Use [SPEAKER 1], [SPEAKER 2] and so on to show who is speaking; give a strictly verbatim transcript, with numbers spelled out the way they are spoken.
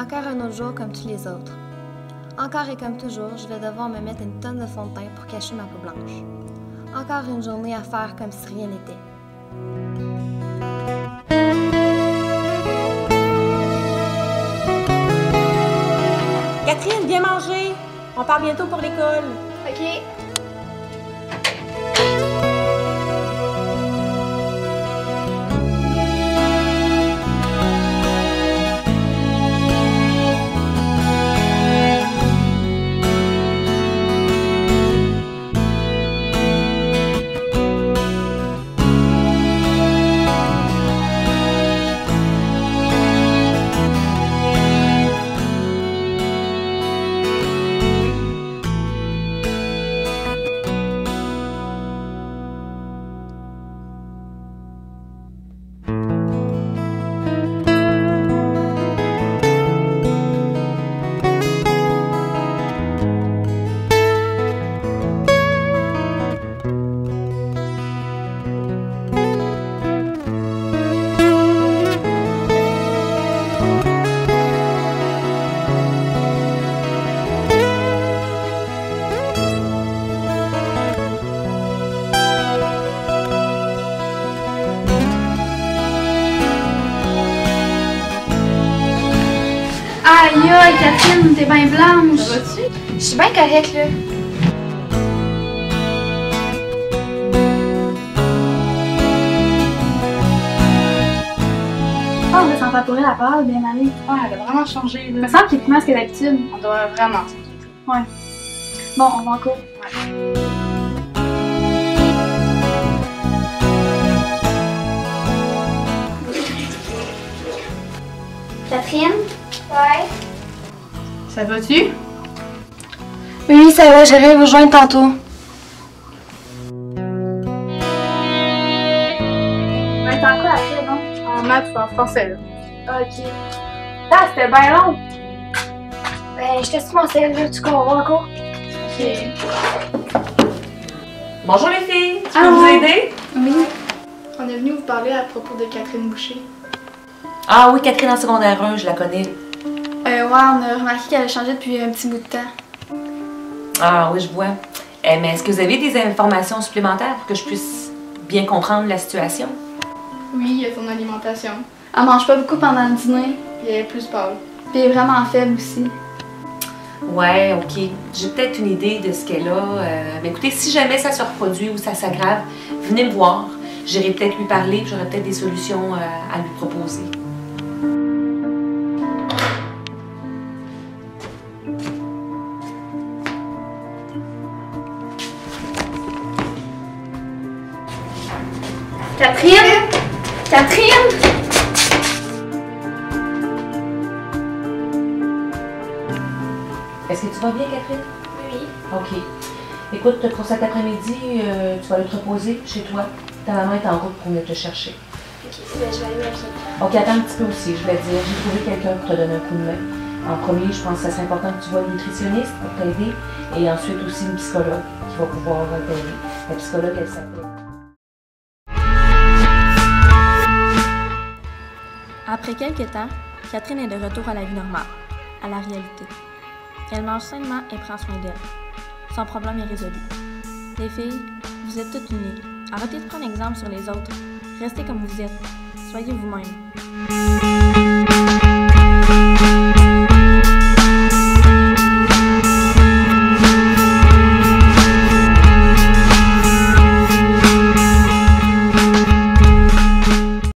[SPEAKER 1] Encore un autre jour comme tous les autres. Encore et comme toujours, je vais devoir me mettre une tonne de fond de teint pour cacher ma peau blanche. Encore une journée à faire comme si rien n'était.
[SPEAKER 2] Catherine, viens manger! On part bientôt pour l'école.
[SPEAKER 1] OK.
[SPEAKER 3] Aïe aïe, Catherine, t'es bien blanche.
[SPEAKER 2] Ça va-tu?
[SPEAKER 3] Je suis bien correcte, là. Oh, on va s'en faire pourrir la parole, bien allée.
[SPEAKER 2] Ouais, elle a vraiment changé. Là.
[SPEAKER 3] Il me semble qu'il est plus mince que d'habitude.
[SPEAKER 2] On doit vraiment s'inquiéter.
[SPEAKER 3] Ouais. Bon, on va en cours.
[SPEAKER 2] Ouais.
[SPEAKER 3] Catherine? Ouais.
[SPEAKER 2] Ça va-tu?
[SPEAKER 1] Oui, ça va, j'arrive vous joindre tantôt.
[SPEAKER 3] Ouais, t'en quoi après, non?
[SPEAKER 2] En maths ou en français, là.
[SPEAKER 3] Ah, ok. Ah, c'était bien long.
[SPEAKER 1] Ben, je te suis mon sel, tu comprends encore?
[SPEAKER 3] Ok.
[SPEAKER 2] Bonjour les filles! Tu peux
[SPEAKER 3] Allô?
[SPEAKER 2] vous aider?
[SPEAKER 3] Oui. On est venu vous parler à propos de Catherine Boucher.
[SPEAKER 4] Ah oui, Catherine en secondaire un, je la connais.
[SPEAKER 3] Euh, ouais, on a remarqué qu'elle a changé depuis un petit bout de temps.
[SPEAKER 4] Ah oui, je vois. Eh, mais est-ce que vous avez des informations supplémentaires pour que je puisse bien comprendre la situation?
[SPEAKER 3] Oui, il y a son alimentation. Elle mange pas beaucoup pendant le dîner, puis elle est plus pâle. Puis elle est vraiment faible aussi.
[SPEAKER 4] Ouais, ok. J'ai peut-être une idée de ce qu'elle a. Euh, mais écoutez, si jamais ça se reproduit ou ça s'aggrave, venez me voir. J'irai peut-être lui parler, puis j'aurai peut-être des solutions euh, à lui proposer.
[SPEAKER 3] Catherine? Catherine?
[SPEAKER 4] Est-ce que tu vas bien, Catherine?
[SPEAKER 3] Oui.
[SPEAKER 4] Ok. Écoute, pour cet après-midi, euh, tu vas aller te reposer chez toi. Ta maman est en route pour venir te chercher.
[SPEAKER 3] Ok, ben, je vais aller m'habiller.
[SPEAKER 4] Ok, attends un petit peu aussi, je vais te dire. J'ai trouvé quelqu'un pour te donner un coup de main. En premier, je pense que ça serait important que tu vois une nutritionniste pour t'aider et ensuite aussi une psychologue qui va pouvoir t'aider. La psychologue, elle s'appelle.
[SPEAKER 1] Après quelques temps, Catherine est de retour à la vie normale, à la réalité. Elle mange sainement et prend soin d'elle. Son problème est résolu. Les filles, vous êtes toutes unies. Arrêtez de prendre exemple sur les autres. Restez comme vous êtes. Soyez vous-même.